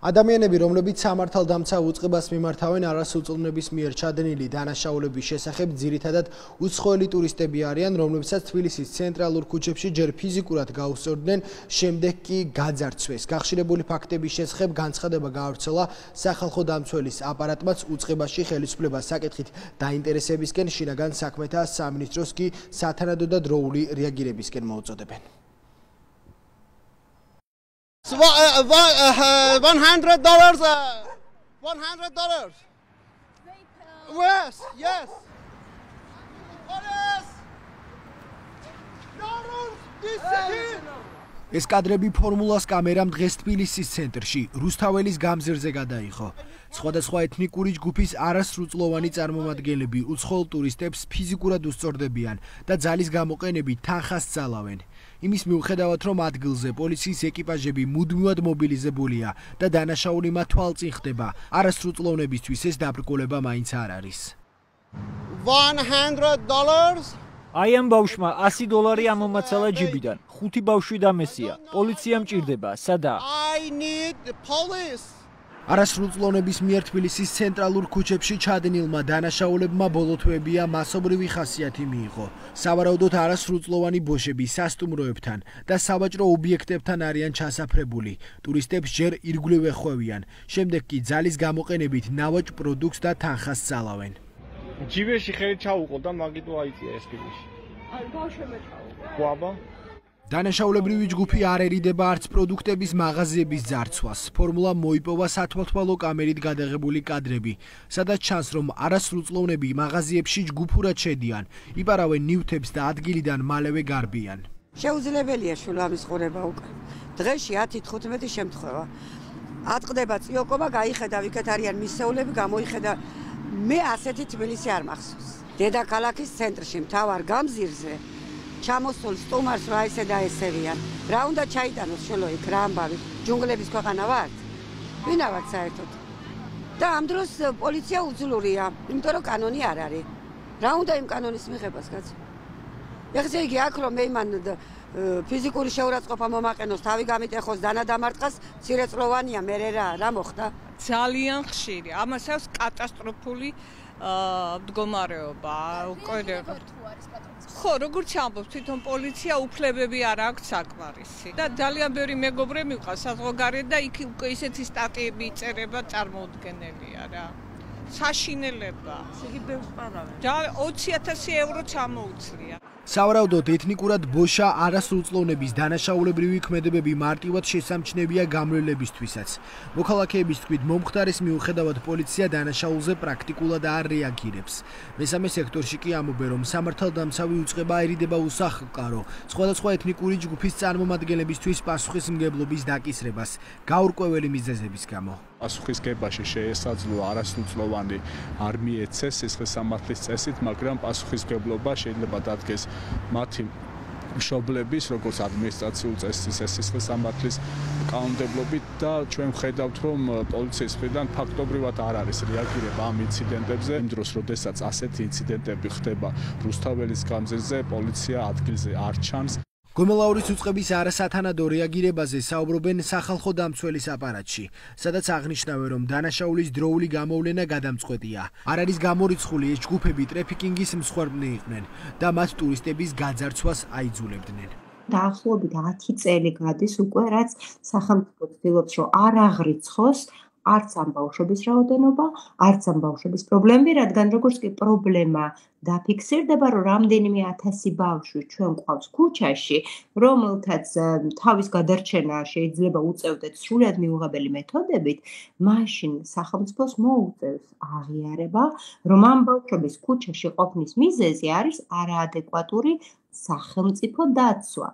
ადამიანები, რომლებიც სამართალდამცავ უწყებას მიმართავენ არასრულწლოვნების მიერ ჩადენილი დანაშაულების შესახებ, ძირითადად უცხოელი ტურისტები არიან, რომლებსაც თბილისის ცენტრალურ ქუჩებში ჯერ ფიზიკურად გაუსწორდნენ, შემდეგ კი გაძარცვეს. გახშირებული ფაქტების შესახებ განცხადება გაავრცელა სახალხო დამცველის აპარატმაც უწყებაში ხელისუფლებას საკითხით დაინტერესებისკენ, შინაგან საქმეთა სამინისტროს კი სათანადო და დროული რეაგირებისკენ მოუწოდებენ. $100. $100. Yes, yes. ეს კადრები ფორმულას კამერამ დღეს თბილისის ცენტრში, რუსთაველის გამზირზე გადაიღო. სხვადასხვა ეთნიკური ჯგუფის არასრულწლოვანი წარმომადგენლები უცხოელ ტურისტებს ფიზიკურად უსწორდებიან და ძალის გამოყენებით თანხას ძალავენ. იმის მიუხედავად, რომ ადგილზე პოლიციის ეკიპაჟები მუდმივად მობილიზებულია და დანაშაული მათ თვალწინ ხდება, არასრულწლოვნებისთვის ეს დაბრკოლება მაინც არ არის. $100. აი ამ ბავშვმა $100 ამომაცალა ჯიბიდან. 5 ბავშვი დამესია. პოლიცია მჭირდება. სადა? I need the police. არასრულწლოვნების მიერ თბილისის ცენტრალურ ქუჩებში ჩადენილმა დანაშაულებმა ბოლო თვეებია მასობრივი ხასიათი მიიღო. სავარაუდოდ არასრულწლოვანი ბოშები სასტუმროებთან და სავაჭრო ობიექტებთან არიან ჩასაფრებული. ტურისტებს ჯერ ირგვლივ ეხვევიან, შემდეგ კი ძალის გამოყენებით ნავაჭ პროდუქტს და თანხას ძალავენ. ჯიბეში ხელი ჩაუყო და მაგიტო აიწია ეს ფილმში. აი ბავშვებმა ჩაუყო. ყვაბა დანაშაულებრივი ჯგუფი არ ერიდება არც პროდუქტების მაღაზიების ძარცვას. ფორმულამ მოიპოვა სათვალთვალო კამერით გადაღებული კადრები, სადაც ჩანს, რომ არასრულწლოვნები მაღაზიებში ჯგუფურად შედიან, იპარავენ ნივთებს და ადგილიდან მალევე გარბიან. შეუძლებელია შულამის ყურება უკვე. დღეში 10-15 შემთხვევა. ატყდება წიოკობა, გაიხედა ვიქეთ არიან მისეულები, გამოიხედა. მე ასეთი თბილისი არ მახსოვს. დედაქალაქის ცენტრში მთავარ გამზირზე ჩამოსულ სტუმარს რა ესე დაესევიან. რა უნდა ჩაიტანოს შულო იქ რა ამბავი? ჯუნგლების ქვეყანა ვართ? ვინა ვართ საერთოდ? და ამ დროს პოლიცია უძლურია, იმიტომ რომ კანონი არ არის. რა უნდა იმ კანონის მიღებას, კაცო? ეხლა იგი აქ რომ მე იმან ფიზიკური შეურაცხყოფა მომაყენოს, თავი გამიტეხოს, დანადამარტყას, მცირეწლოვანია, მე რა მოხდა? ძალიან ხშირი. ამას აქვს კატასტროფული მდგომარეობა. ხო, როგორც ამბობს, თვითონ პოლიცია უფლებები არ აქვს საკმარისი. და ძალიან ბევრი მეგობრე მიყავს საზღვარგარეთ და იქ უკვე ისეთი სტატიები იწერება წარმოუდგენელია რა. საშინელება. იგი ბევრს პარავენ. 20,000 € ჩამოუცლია. სავარაუდოდ ეთნიკურად ბოშა არასრულწლოვნების დანაშაულებრივი ქმედებები მარტივად შესამჩნევია გამრელებისთვისაც. მოქალაქეების თქმით, მომხდარის მიუხედავად პოლიცია დანაშაულზე პრაქტიკულად არ რეაგირებს. მესამე სექტორში კი ამბობენ, რომ სამართალდამცავი უწყება ერიდება უსახლკარო სხვადასხვა ეთნიკური ჯგუფის წარმომადგენლებისთვის პასუხისმგებლობის დაკისრებას გაურკვეველი მიზეზების გამო. პასუხისგებაში შეესაძლოა არასრულწლოვანი არ მიეცეს სისხლის სამართლის წესით, მაგრამ პასუხისმგებლობა შეიძლება დადგეს მათი მშობლების, როგორც ადმინისტრაციულ წესის სისხლის სამართლის კანონმდებლობით და ჩვენ ვხედავთ, რომ პოლიციის მხრიდან ფაქტობრივად არ არის რეაგირება ამ ინციდენტებზე. იმ დროს, როდესაც ასეთი ინციდენტები ხდება რუსთაველის გამზირზე, პოლიცია ადგილზე არ ჩანს. გომელაურის უწყების არასათანადო რეაგირებაზე საუბრობენ სახალხო დამცველის აპარატში, სადაც აღნიშნავენ, რომ დანაშაულის დროული გამოვლენა გადამწყვეტია. არ არის გამორიცხული ეს ჯგუფები ტრაფიკინგის მსხვერპლნი იყვნენ და მათ ტურისტების გაძარცვას აიძულებდნენ. დაახლოებით 10 წელი გადის უკვე, რაც სახელმწიფო ცდილობს, რომ არ აღრიცხოს არც ამ ბავშვების რაოდენობა, არც ამ ბავშვების პრობლემები, რადგან როგორც კი პრობლემა დაფიქსირდება, რომ რამდენიმე 1000 ბავშვი ჩვენ გვყავს ქუჩაში, რომელთაც თავის გადარჩენა შეიძლება უწევდეთ სრულად მიუღებელი მეთოდებით, მაშინ სახელმწიფოს მოუწევს აღიარება, რომ ამ ბავშვების ქუჩაში ყოფნის მიზეზი არის არაადეკვატური სახელმწიფო დაცვა.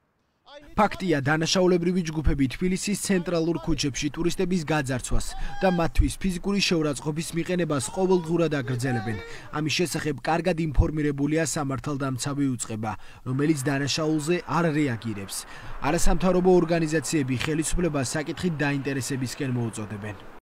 ფაქტია, დანაშაულებრივი ჯგუფები თბილისის ცენტრალურ ქუჩებში ტურისტების გაძარცვას და მათთვის ფიზიკური შეურაცხყოფის მიყენებას ყოველდღურად აგრძელებენ. ამის შესახებ კარგად ინფორმირებულია სამართალდამცავი უწყება, რომელიც დანაშაულზე არ რეაგირებს. არასამთავრობო ორგანიზაციები ხელისუფლებას საკითხით დაინტერესებისკენ მოუწოდებენ.